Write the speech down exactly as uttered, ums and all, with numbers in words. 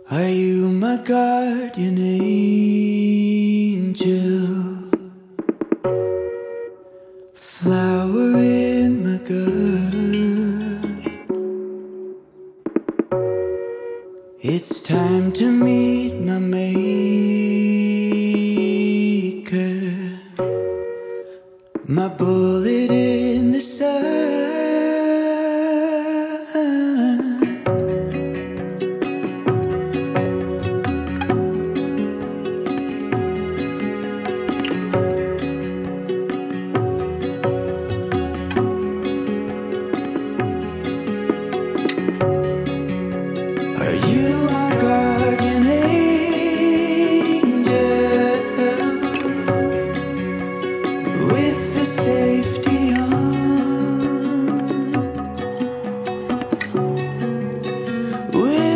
Are you my guardian angel? Flower in my gut. It's time to meet my maker. My bullet in the sun. Are you my guardian angel with the safety on? With